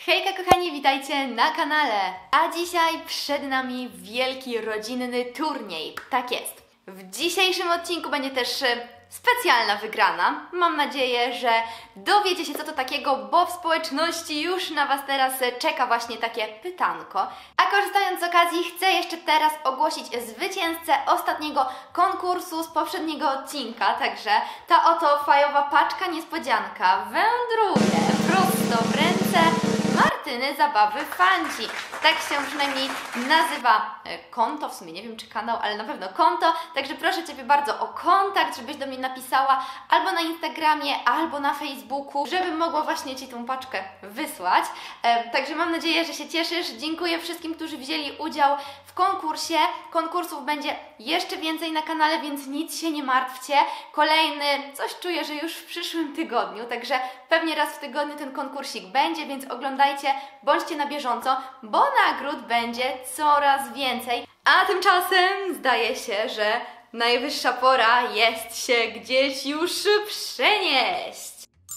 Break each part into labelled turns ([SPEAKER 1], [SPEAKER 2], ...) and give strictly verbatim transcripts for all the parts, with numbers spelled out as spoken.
[SPEAKER 1] Hejka kochani, witajcie na kanale! A dzisiaj przed nami wielki rodzinny turniej. Tak jest. W dzisiejszym odcinku będzie też specjalna wygrana. Mam nadzieję, że dowiecie się co to takiego, bo w społeczności już na Was teraz czeka właśnie takie pytanko. A korzystając z okazji chcę jeszcze teraz ogłosić zwycięzcę ostatniego konkursu z poprzedniego odcinka. Także ta oto fajowa paczka niespodzianka wędruje prosto w ręce Martyny Zabawy Fanci. Tak się przynajmniej nazywa konto, w sumie nie wiem czy kanał, ale na pewno konto. Także proszę Ciebie bardzo o kontakt, żebyś do mnie napisała albo na Instagramie, albo na Facebooku, żebym mogła właśnie Ci tą paczkę wysłać. E, także mam nadzieję, że się cieszysz. Dziękuję wszystkim, którzy wzięli udział w konkursie. Konkursów będzie jeszcze więcej na kanale, więc nic się nie martwcie. Kolejny, coś czuję, że już w przyszłym tygodniu, także pewnie raz w tygodniu ten konkursik będzie, więc oglądajcie, bądźcie na bieżąco, bo nagród będzie coraz więcej. A tymczasem zdaje się, że najwyższa pora jest się gdzieś już przenieść.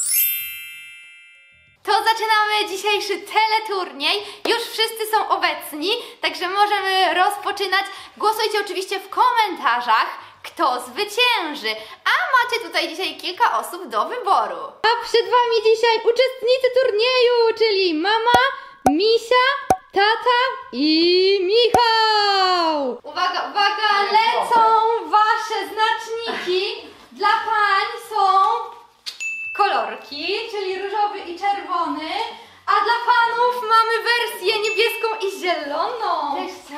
[SPEAKER 1] To zaczynamy dzisiejszy teleturniej. Już wszyscy są obecni, także możemy rozpoczynać. Głosujcie oczywiście w komentarzach, kto zwycięży. A macie tutaj dzisiaj kilka osób do wyboru. A przed Wami dzisiaj uczestnicy turnieju, czyli mama, Misia, tata i Michał. Uwaga, uwaga, lecą Wasze znaczniki. Dla pań są kolorki, czyli różowy i czerwony, a dla panów mamy wersję niebieską i zieloną.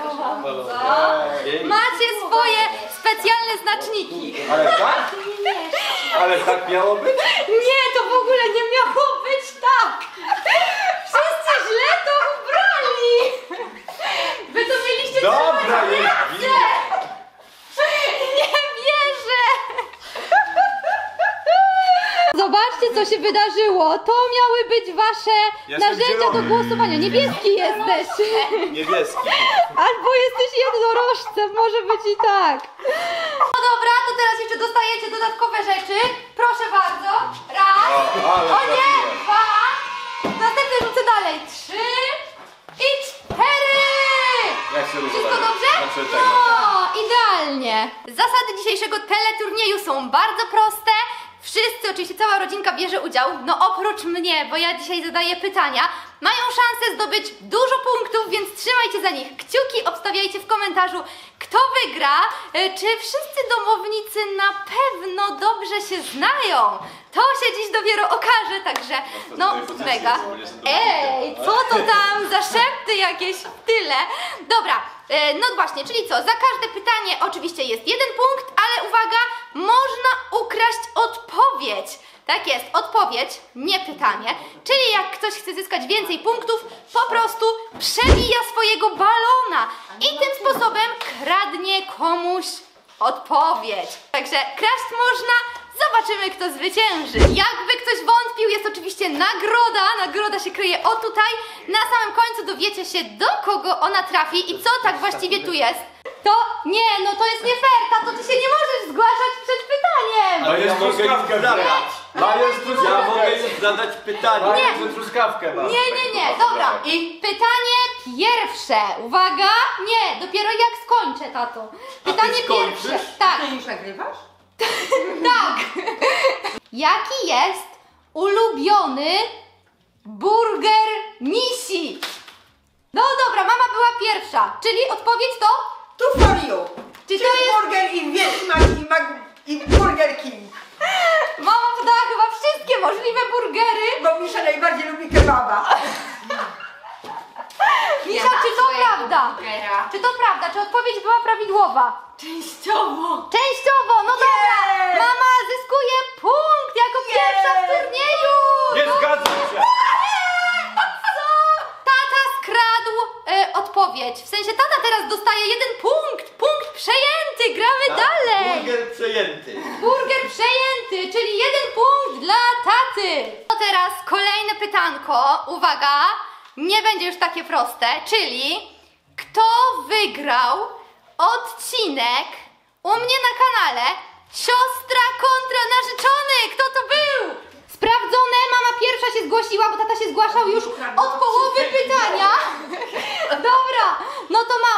[SPEAKER 1] Macie swoje specjalne znaczniki.
[SPEAKER 2] Ale tak? Ale tak miało być?
[SPEAKER 1] Nie, to w ogóle nie miało być tak. Wszyscy źle to ubrali. Wy to mieliście
[SPEAKER 2] Dobra, jest.
[SPEAKER 1] Nie wierzę. Zobaczcie, co się wydarzyło. To miały być Wasze
[SPEAKER 2] Jestem
[SPEAKER 1] narzędzia do
[SPEAKER 2] zielony.
[SPEAKER 1] głosowania. Niebieski jesteś.
[SPEAKER 2] Niebieski.
[SPEAKER 1] Albo jesteś jednorożcem, może być i tak. No dobra, to teraz jeszcze dostajecie dodatkowe rzeczy. Proszę bardzo. Raz.
[SPEAKER 2] O, ale
[SPEAKER 1] O nie,
[SPEAKER 2] trafiłem.
[SPEAKER 1] dwa. Następne rzucę dalej. Trzy i cztery.
[SPEAKER 2] Jak się
[SPEAKER 1] Wszystko
[SPEAKER 2] rozumie?
[SPEAKER 1] dobrze?
[SPEAKER 2] Znaczy tego.
[SPEAKER 1] No, idealnie. Zasady dzisiejszego teleturnieju są bardzo proste. Wszyscy, oczywiście cała rodzinka bierze udział, no oprócz mnie, bo ja dzisiaj zadaję pytania. Mają szansę zdobyć dużo punktów, więc trzymajcie za nich kciuki, obstawiajcie w komentarzu, kto wygra. Czy wszyscy domownicy na pewno dobrze się znają? To się dziś dopiero okaże, także no mega. Ej, co to tam za szepty jakieś w tyle? Dobra, no właśnie, czyli co, za każde pytanie oczywiście jest jeden punkt, ale uwaga, można ukraść odpowiedź. Tak jest, odpowiedź, nie pytanie. Czyli jak ktoś chce zyskać więcej punktów, po prostu przewija swojego balona i tym sposobem kradnie komuś odpowiedź. Także kraść można, zobaczymy kto zwycięży. Jakby ktoś wątpił, jest oczywiście nagroda. Nagroda się kryje o tutaj. Na samym końcu dowiecie się, do kogo ona trafi i co tak właściwie tu jest. To nie, no to jest nie fair, tato, ty się nie możesz zgłaszać przed pytaniem.
[SPEAKER 2] No jest truskawkę zadać.
[SPEAKER 1] No
[SPEAKER 2] jest truskawkę.
[SPEAKER 3] Ja mogę już zadać pytanie.
[SPEAKER 1] Nie.
[SPEAKER 2] że truskawkę ma.
[SPEAKER 1] Nie, nie, nie, dobra. I pytanie pierwsze. Uwaga, nie, dopiero jak skończę, tato. Pytanie
[SPEAKER 3] ty skończysz?
[SPEAKER 1] pierwsze. Tak,
[SPEAKER 4] Ty już nagrywasz?
[SPEAKER 1] tak. Jaki jest ulubiony burger Misi? No dobra, mama była pierwsza, czyli odpowiedź to?
[SPEAKER 4] Tu for you.
[SPEAKER 1] Czy to jest...
[SPEAKER 4] Burger i Wiedźmak i, Mag... i Burger King.
[SPEAKER 1] Mama podała chyba wszystkie możliwe burgery.
[SPEAKER 4] Bo Misza najbardziej lubi kebaba.
[SPEAKER 1] Misza, czy to prawda? Czy to prawda? Czy odpowiedź była prawidłowa?
[SPEAKER 4] Częściowo.
[SPEAKER 1] Częściowo, no dobra. Mama zyskuje punkt jako pierwsza w turnieju.
[SPEAKER 2] Nie zgadzam się.
[SPEAKER 1] Co? Tata skradł e, odpowiedź. W sensie tata teraz dostaje jeden punkt. Punkt przejęty. Gramy dalej.
[SPEAKER 3] Burger przejęty.
[SPEAKER 1] Burger przejęty, czyli jeden punkt dla taty. To teraz kolejne pytanko. Uwaga, nie będzie już takie proste. Czyli kto wygrał odcinek u mnie na kanale Siostra kontra narzeczony? Kto to był? Sprawdzone, mama pierwsza się zgłosiła, bo tata się zgłaszał już od połowy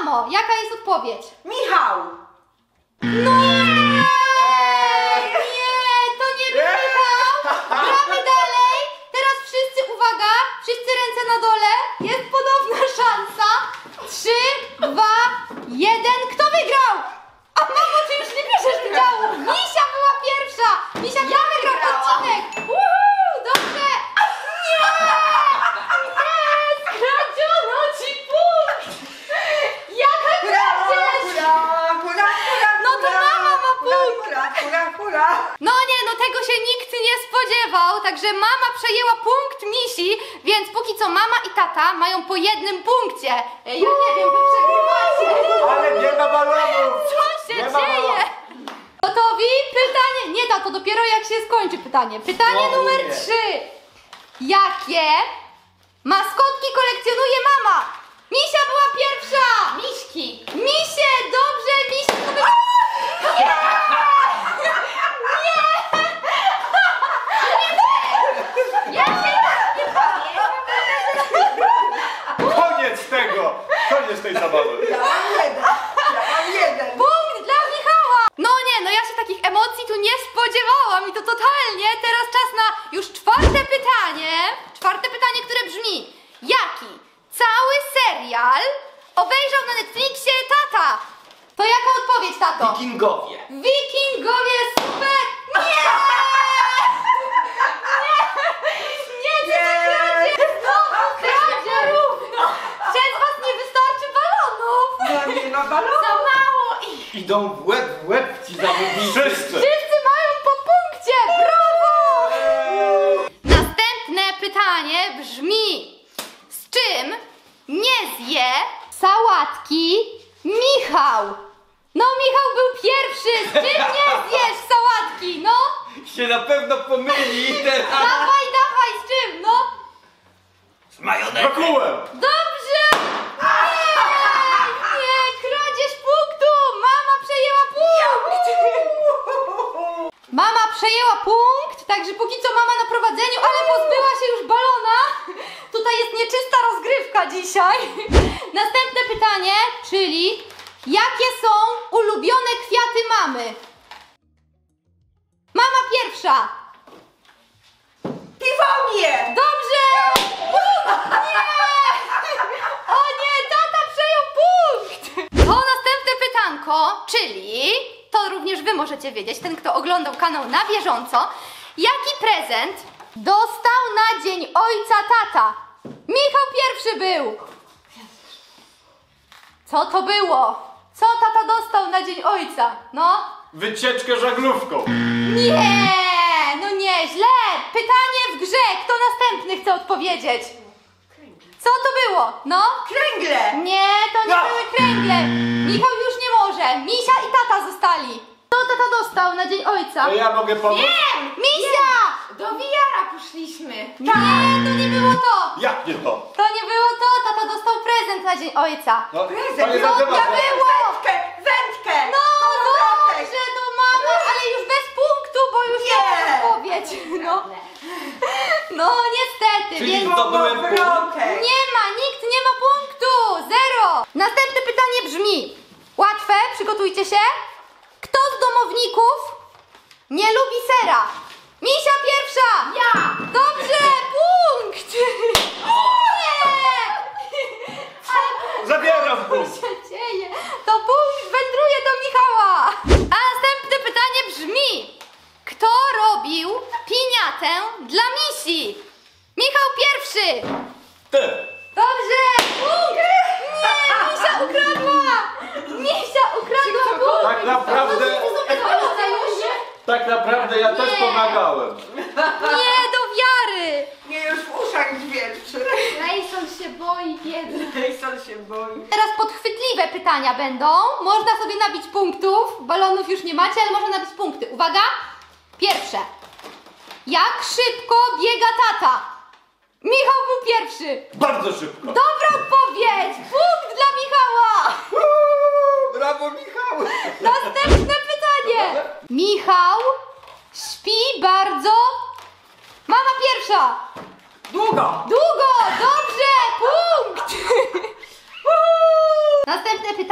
[SPEAKER 1] mamo, jaka jest odpowiedź?
[SPEAKER 4] Michał.
[SPEAKER 1] No nie! Nie, to nie był Michał! Gramy dalej! Teraz wszyscy, uwaga, wszyscy ręce na dole. Jest podobna szansa. Trzy, dwa, jeden. Kto wygrał? A mamo, ty już nie bierzesz udziału. Misia była pierwsza. Misia, ja wygrał odcinek. Uhu, dobrze. Nie! Nie! Skradziono ci punkt! Jaka kradzież!
[SPEAKER 4] Hura, hura, hura,
[SPEAKER 1] No to
[SPEAKER 4] hura,
[SPEAKER 1] mama ma
[SPEAKER 4] hura,
[SPEAKER 1] punkt.
[SPEAKER 4] hura, hura, hura.
[SPEAKER 1] No nie, no tego się nikt nie spodziewał, także mama przejęła punkt Misi, więc póki co mama i tata mają po jednym punkcie. Ja nie wiem, wy przegrywacie.
[SPEAKER 2] Ale nie ma balonów!
[SPEAKER 1] Co się
[SPEAKER 2] Nie ma
[SPEAKER 1] dzieje?
[SPEAKER 2] balonów.
[SPEAKER 1] Gotowi? Pytanie, nie da, to dopiero jak się skończy pytanie. Pytanie
[SPEAKER 2] No
[SPEAKER 1] numer
[SPEAKER 2] nie.
[SPEAKER 1] trzy. Jakie maskotki kolekcjonuje mama? Misia była pierwsza. Miśki. Misie, dobrze, Misie. To by... Nie! Ja się nie
[SPEAKER 2] Koniec tego! Koniec tej zabawy!
[SPEAKER 4] Ja mam jeden. Ja mam jeden.
[SPEAKER 1] Punkt dla Michała! No nie, no ja się takich emocji tu nie spodziewałam i to totalnie. Teraz czas na już czwarte pytanie. Czwarte pytanie, które brzmi: jaki cały serial obejrzał na Netflixie tata? To jaka odpowiedź, tato?
[SPEAKER 3] Wikingowie.
[SPEAKER 1] Wikingowie, super! Nie! Nie! Nie, ty kradzie! Znowu kradzie równo! Przez was nie wystarczy balonów!
[SPEAKER 4] No nie ma balonu.
[SPEAKER 1] Za mało ich!
[SPEAKER 3] Idą w łeb w łeb ci zawodnicy.
[SPEAKER 2] Wszyscy!
[SPEAKER 1] Wszyscy mają po punkcie! Brawo! Następne pytanie brzmi: z czym nie zje sałatki Michał? No Michał był pierwszy! Z czym nie zjesz sałatki? No!
[SPEAKER 3] Się na pewno pomyli teraz.
[SPEAKER 1] Dawaj, dawaj, z czym? No!
[SPEAKER 3] Z majonezem.
[SPEAKER 2] Brakułem!
[SPEAKER 1] Dobrze! Nie! Nie! Kradzież punktu! Mama przejęła punkt! Mama przejęła punkt, także póki co mama na prowadzeniu, ale pozbyła się już balona. Tutaj jest nieczysta rozgrywka dzisiaj. Następne pytanie, czyli jakie są ulubione kwiaty mamy? Mama pierwsza.
[SPEAKER 4] Piwonie.
[SPEAKER 1] Dobrze! Punkt! Nie! O nie, tata przejął punkt! To następne pytanko, czyli to również wy możecie wiedzieć, ten kto oglądał kanał na bieżąco. Jaki prezent dostał na dzień ojca tata? Michał pierwszy był! Co to było? Co tata dostał na dzień ojca? No?
[SPEAKER 2] Wycieczkę żaglówką!
[SPEAKER 1] Nie! No nie, źle! Pytanie w grze, kto następny chce odpowiedzieć? Co to było? No?
[SPEAKER 4] Kręgle.
[SPEAKER 1] Nie, to nie
[SPEAKER 2] No.
[SPEAKER 1] były kręgle. Michał już nie może. Misia i tata zostali. Co tata dostał na dzień ojca?
[SPEAKER 2] To ja mogę pomóc?
[SPEAKER 1] Misia!
[SPEAKER 5] Do wiara poszliśmy.
[SPEAKER 1] Nie, to nie było to.
[SPEAKER 2] Jak nie to?
[SPEAKER 1] To nie było to. Tata dostał prezent na dzień ojca.
[SPEAKER 2] No,
[SPEAKER 4] Prezent,
[SPEAKER 2] to nie
[SPEAKER 4] no,
[SPEAKER 2] będzie
[SPEAKER 1] ja
[SPEAKER 2] was-
[SPEAKER 1] było.
[SPEAKER 4] Wędkę, wędkę.
[SPEAKER 1] No
[SPEAKER 4] Wrotek.
[SPEAKER 1] dobrze, to mama, ale już bez punktu, bo już
[SPEAKER 4] Nie.
[SPEAKER 1] miałam odpowiedź. No, no niestety,
[SPEAKER 3] Czyli
[SPEAKER 1] więc...
[SPEAKER 3] zdobyłem punkt.
[SPEAKER 4] Wrotek.
[SPEAKER 1] Nie ma, nikt nie ma punktu! Zero! Następne pytanie brzmi: łatwe, przygotujcie się. Kto z domowników nie lubi sera? Misia pierwsza! Ja! Dobrze, punkt! Nie!
[SPEAKER 2] Zabieram
[SPEAKER 1] Co
[SPEAKER 2] punkt!
[SPEAKER 1] się dzieje? To punkt wędruje do Michała! A następne pytanie brzmi: kto robił piniatę dla Misi? Michał pierwszy!
[SPEAKER 2] Ty!
[SPEAKER 1] Dobrze! Punkt! Nie! Misia ukradła! Misia ukradła punkt!
[SPEAKER 2] Tak naprawdę,
[SPEAKER 1] Zadowolona już?
[SPEAKER 2] tak naprawdę ja też
[SPEAKER 1] Nie.
[SPEAKER 2] pomagałem.
[SPEAKER 1] Nie, do wiary!
[SPEAKER 4] Nie już w uszach dźwięczy.
[SPEAKER 5] Rejson się boi biedny.
[SPEAKER 4] Jason się boi.
[SPEAKER 1] Teraz podchwytliwe pytania będą. Można sobie nabić punktów. Balonów już nie macie, ale można nabić punkty. Uwaga! Pierwsze. Jak szybko biega tata? Michał był pierwszy.
[SPEAKER 2] Bardzo szybko.
[SPEAKER 1] Dobra odpowiedź! Punkt dla Michała!
[SPEAKER 2] Uuu, brawo Michał!
[SPEAKER 1] Następne pytanie. Michał śpi bardzo... Mama pierwsza.
[SPEAKER 4] Długo.
[SPEAKER 1] Długo! Dobrze! Punkt! Następne pytanie.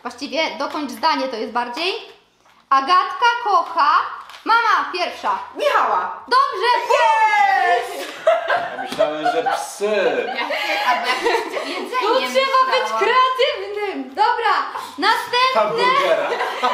[SPEAKER 1] Właściwie dokończ zdanie to jest bardziej. Agatka kocha... Mama, pierwsza.
[SPEAKER 4] Michała.
[SPEAKER 1] Dobrze,
[SPEAKER 4] Jest!
[SPEAKER 2] Ja myślałem, że psy.
[SPEAKER 5] Albo jakieś jedzenie
[SPEAKER 1] tu trzeba być
[SPEAKER 5] myślałam.
[SPEAKER 1] kreatywnym. Dobra, następne,
[SPEAKER 2] Hamburgera.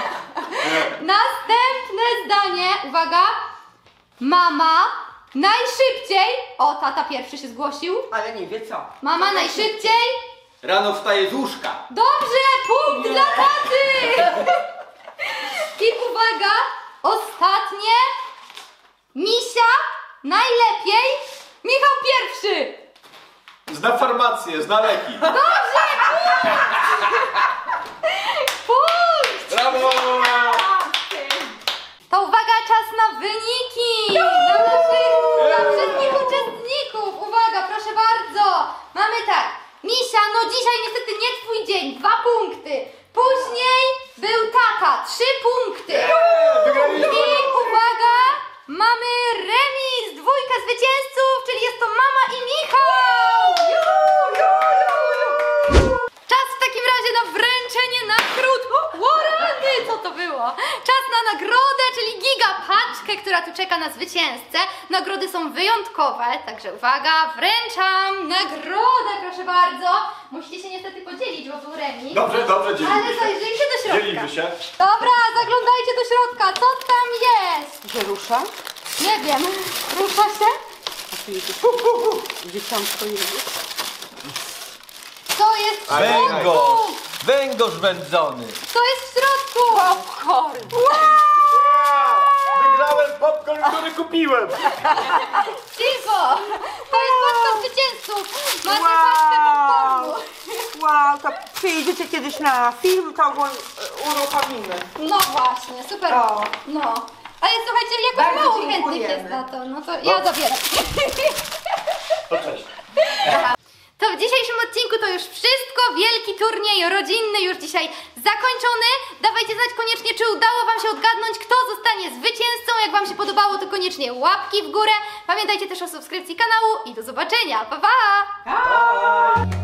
[SPEAKER 1] następne zdanie. Uwaga. Mama najszybciej... O, tata pierwszy się zgłosił.
[SPEAKER 4] Ale nie wie co.
[SPEAKER 1] Mama najszybciej...
[SPEAKER 3] Rano wstaje z łóżka.
[SPEAKER 1] Dobrze, punkt dla taty! I uwaga, ostatnie. Misia, najlepiej. Michał pierwszy.
[SPEAKER 2] Zna farmację, zna leki.
[SPEAKER 1] Punkt!
[SPEAKER 2] Brawo!
[SPEAKER 1] To uwaga, czas na wyniki. Dla naszych, dla wszystkich uczestników. Uwaga, proszę bardzo. Mamy tak. Misia, no dzisiaj niestety nie twój dzień. Dwa punkty. Później był tata. Trzy punkty.
[SPEAKER 2] Wygraliśmy!
[SPEAKER 1] I uwaga, mamy remis, dwójka zwycięzców, czyli jest to mama i Michał! Ju, ju, ju, ju. Czas w takim razie na wręczenie nagród. O, o rany, co to było? Czas na nagrodę, czyli gigapaczkę, która tu czeka na zwycięzcę. Nagrody są wyjątkowe, także uwaga, wręczam nagrodę, proszę bardzo. Musicie się niestety podzielić, bo był remis.
[SPEAKER 2] Dobrze, dobrze, dzielimy
[SPEAKER 1] Ale
[SPEAKER 2] się.
[SPEAKER 1] zajrzyjcie do środka.
[SPEAKER 2] Dzielimy się.
[SPEAKER 1] Dobra, zaglądajcie do środka. Co tam jest?
[SPEAKER 4] Że rusza?
[SPEAKER 1] Nie wiem. Rusza się?
[SPEAKER 4] Dzieciątko jest.
[SPEAKER 1] Co jest w środku?
[SPEAKER 3] Węgorz! Węgorz wędzony!
[SPEAKER 1] Co jest w środku?
[SPEAKER 4] Popcorn.
[SPEAKER 2] Wygrałem popcorn, który kupiłem.
[SPEAKER 1] Cicho. To jest paczka zwycięzców. Macie
[SPEAKER 4] Wow.
[SPEAKER 1] paczkę popcornu.
[SPEAKER 4] Wow, to przyjedziecie kiedyś na film, to go e, uruchomimy.
[SPEAKER 1] No właśnie, super.
[SPEAKER 4] O.
[SPEAKER 1] No. Ale słuchajcie, jakoś
[SPEAKER 4] Bardzo
[SPEAKER 1] mało chętnych
[SPEAKER 4] dziękujemy.
[SPEAKER 1] jest na to. No to ja zabieram.
[SPEAKER 2] To cześć.
[SPEAKER 1] To w dzisiejszym odcinku to już wszystko. Wielki turniej rodzinny już dzisiaj zakończony. Dawajcie znać koniecznie, czy udało Wam się odgadnąć, kto zostanie zwycięzcą. Jak Wam się podobało, to koniecznie łapki w górę. Pamiętajcie też o subskrypcji kanału i do zobaczenia. Pa, pa!
[SPEAKER 4] Pa!